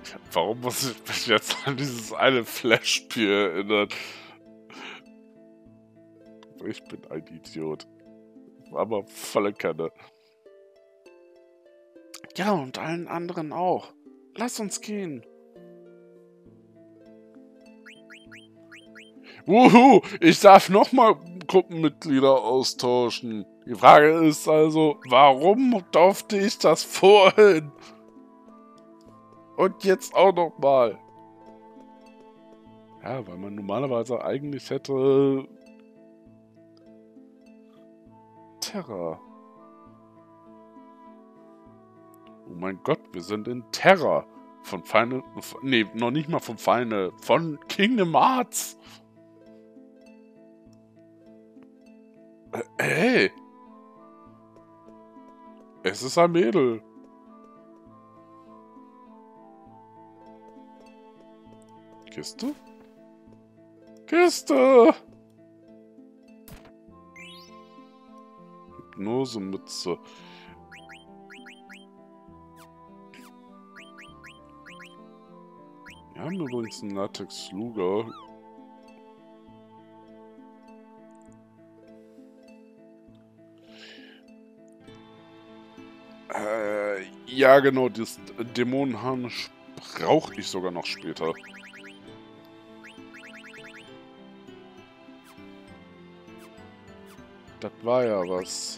Warum muss ich mich jetzt an dieses eine Flash-Spiel erinnern? Ich bin ein Idiot. Aber volle Kanne. Ja, und allen anderen auch. Lass uns gehen. Wuhu, ich darf nochmal Gruppenmitglieder austauschen. Die Frage ist also, warum durfte ich das vorhin? Und jetzt auch nochmal. Ja, weil man normalerweise eigentlich hätte... Terra. Oh mein Gott, wir sind in Terra. Von Final... Nee, noch nicht mal vom Final. Von Kingdom Hearts. Hey! Es ist ein Mädel. Kiste? Kiste! Hypnosemütze. Wir haben übrigens einen Latex-Luger. Ja genau, das Dämonenharnisch brauche ich sogar noch später. Das war ja was.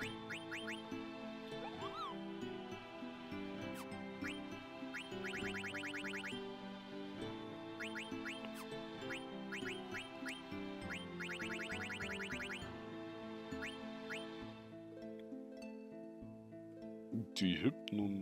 Die Hypnon...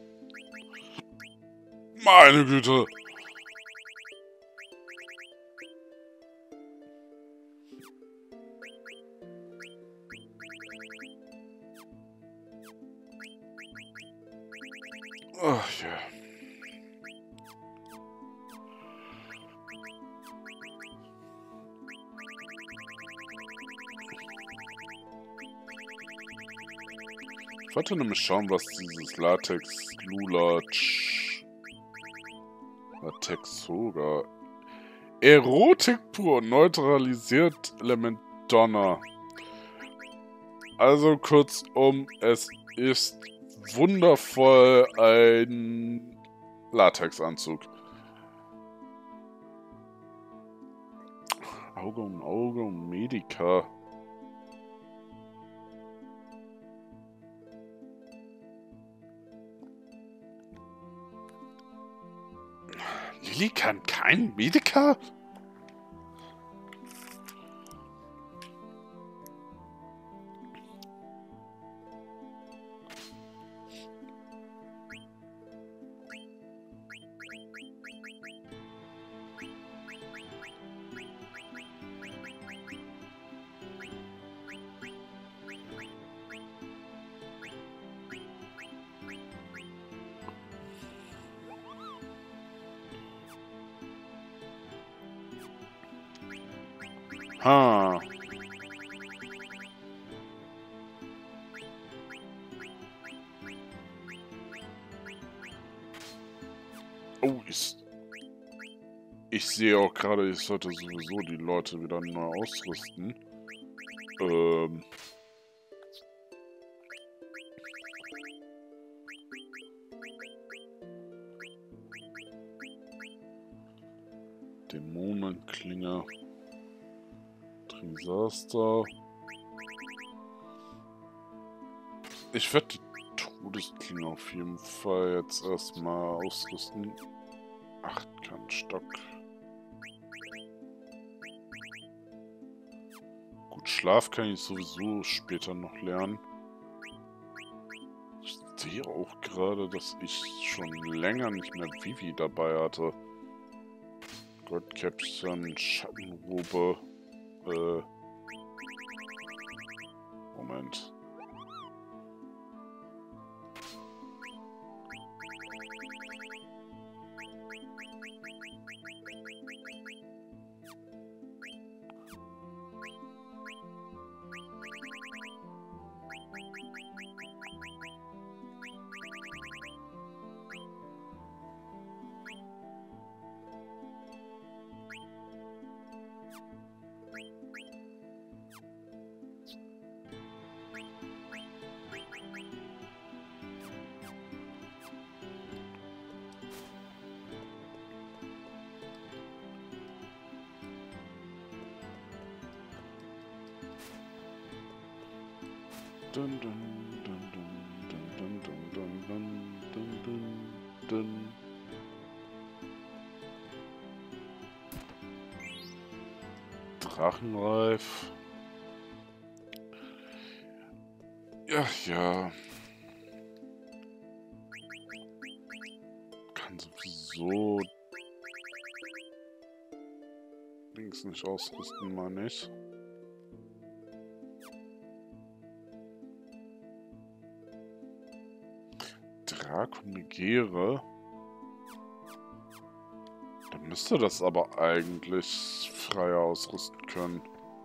Meine Güte! Ach ja. Ich wollte nämlich schauen, was dieses Latex-Lulatsch... Latex-Soga... Erotik pur neutralisiert Element Donner. Also kurzum, es ist wundervoll ein Latexanzug. Auge um Auge und Medica. Lilly kann kein Medica? Ha. Oh, ich sehe auch gerade, ich sollte sowieso die Leute wieder neu ausrüsten. Dämonenklinge. Trisaster. Ich werde die Todesklinge auf jeden Fall jetzt erstmal ausrüsten. Achtkantstock. Gut, Schlaf kann ich sowieso später noch lernen. Ich sehe auch gerade, dass ich schon länger nicht mehr Vivi dabei hatte. Goldkäppchen, Schattenrobe. Moment. Dun, dun, dun, dun, dun, dun, dun, dun, dun, dun, dun. Drachenreif. Ja, ja. Kann sowieso links nicht ausrüsten, meine ich. Dracomegere. Dann müsste das aber eigentlich freier ausrüsten können.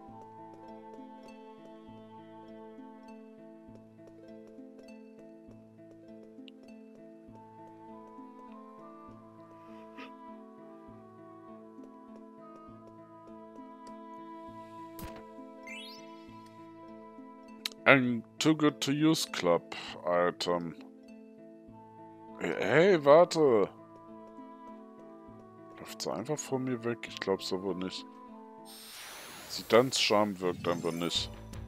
Ein Too Good to Use Club Item. Hey, warte! Läuft sie einfach vor mir weg? Ich glaub's aber nicht. Zidans Charme wirkt einfach nicht.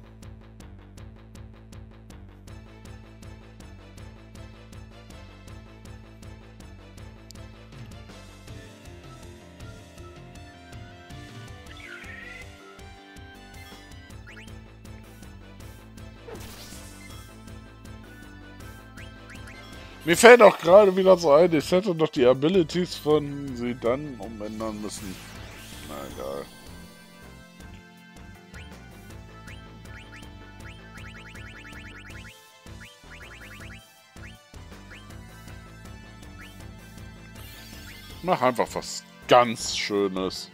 Mir fällt auch gerade wieder so ein, ich hätte doch die Abilities von Zidan umändern müssen. Na egal. Mach einfach was ganz Schönes.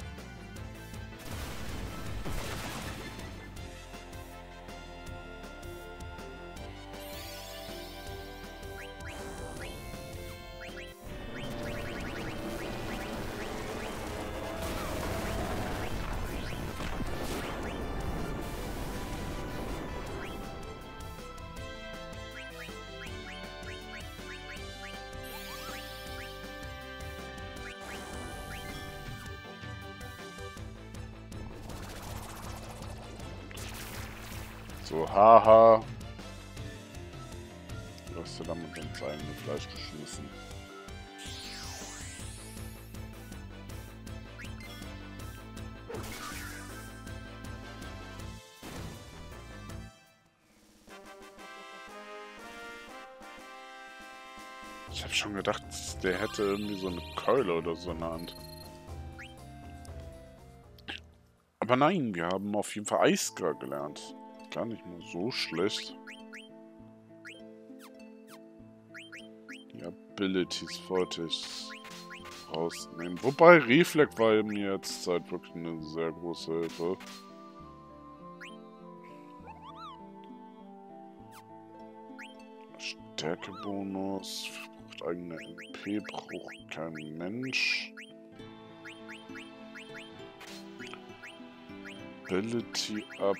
So, haha. Du hast ja damit ins eigene Fleisch geschmissen. Ich habe schon gedacht, der hätte irgendwie so eine Keule oder so in der Hand. Aber nein, wir haben auf jeden Fall Eiskar gelernt. Gar nicht mal so schlecht. Die Abilities wollte ich rausnehmen. Wobei, Reflex war mir jetzt halt wirklich eine sehr große Hilfe. Stärkebonus, braucht eigene MP, braucht kein Mensch. Ability up.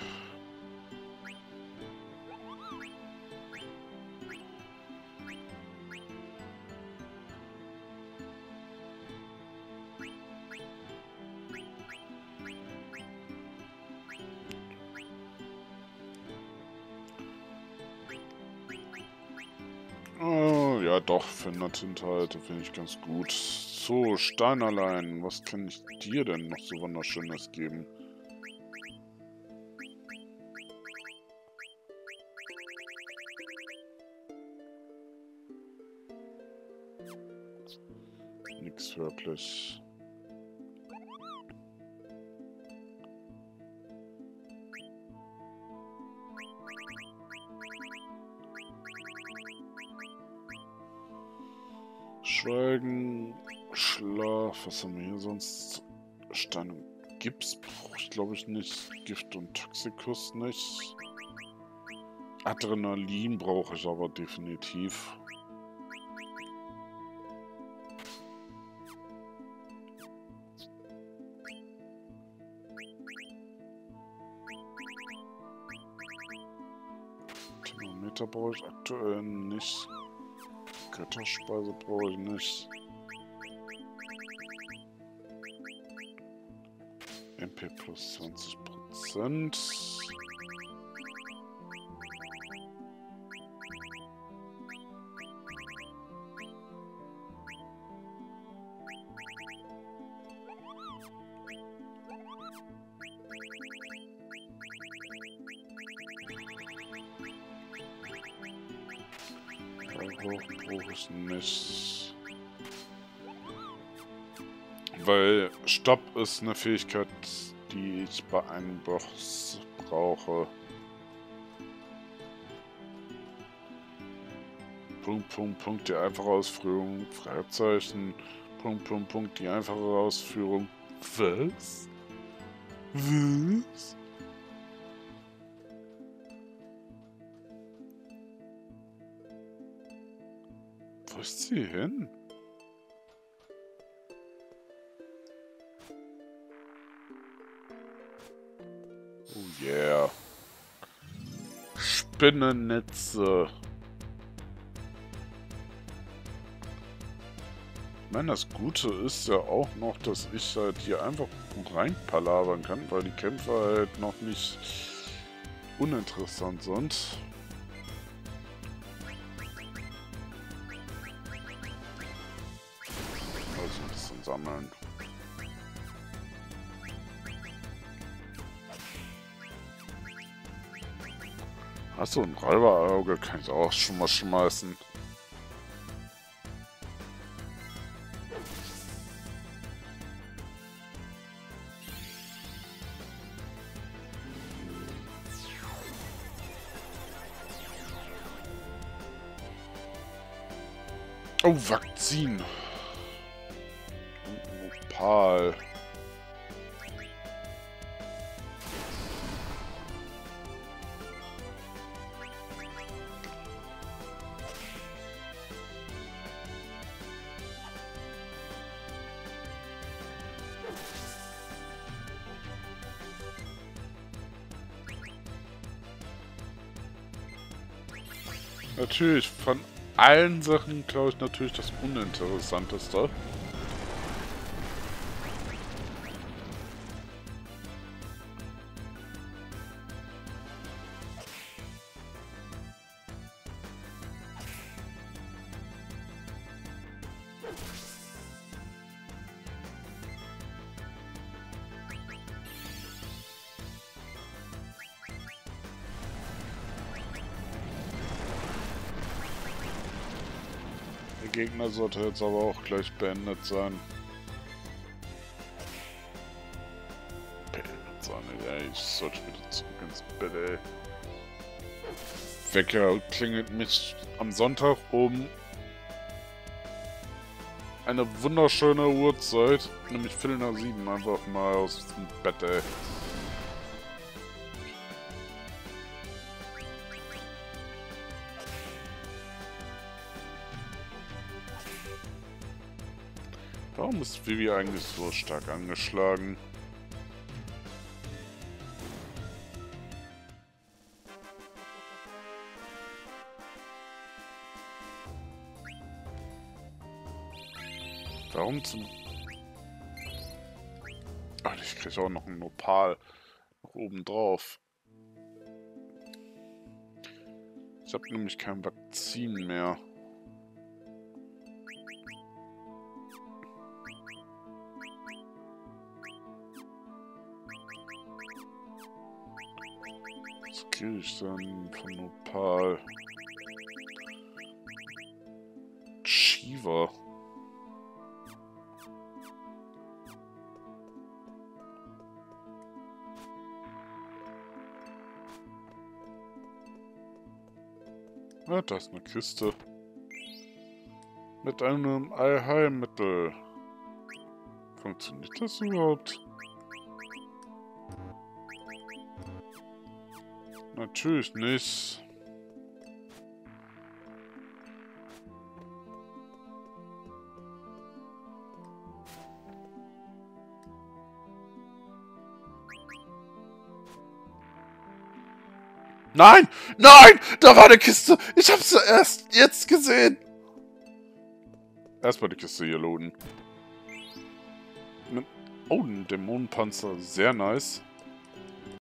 Oh, ja doch, für Nattinthalte finde ich ganz gut. So, Steinerlein, was kann ich dir denn noch so Wunderschönes geben? Nix wirklich. Schweigen, Schlaf, was haben wir hier sonst? Stein und Gips brauche ich glaube ich nicht. Gift und Toxikus nicht. Adrenalin brauche ich aber definitiv. Thermometer brauche ich aktuell nicht. Götterspeise brauche ich nicht. MP plus 20%. Hoch brauche ich nicht. Weil Stopp ist eine Fähigkeit, die ich bei einem Boss brauche. Punkt, Punkt, Punkt, die einfache Ausführung. Fragezeichen. Punkt, Punkt, Punkt, die einfache Ausführung. Was? Was? Wo ist sie hin? Oh yeah. Spinnennetze. Ich meine, das Gute ist ja auch noch, dass ich halt hier einfach reinpalavern kann, weil die Kämpfe halt noch nicht uninteressant sind. Also ein bisschen sammeln. Achso, ein Räuberauge kann ich auch schon mal schmeißen. Oh, Vakzin. Und Opal. Natürlich, von allen Sachen, glaube ich, natürlich das Uninteressanteste. Der Gegner sollte jetzt aber auch gleich beendet sein. Beendet sein, ey. Ich sollte wieder zurück ins Bett, ey. Wecker klingelt mich am Sonntag um eine wunderschöne Uhrzeit, nämlich 7:15 einfach mal aus dem Bett, ey. Warum ist Vivi eigentlich so stark angeschlagen? Warum zum... Ach, ich kriege auch noch ein Opal noch oben drauf. Ich habe nämlich kein Vakzin mehr. Was kriege ich dann von Opal? Shiva. Ah, da ist eine Kiste. Mit einem Allheilmittel. Funktioniert das überhaupt? Natürlich nicht. Nein! Nein! Da war eine Kiste! Ich hab's erst jetzt gesehen! Erstmal die Kiste hier looten. Oh, ein Dämonenpanzer. Sehr nice.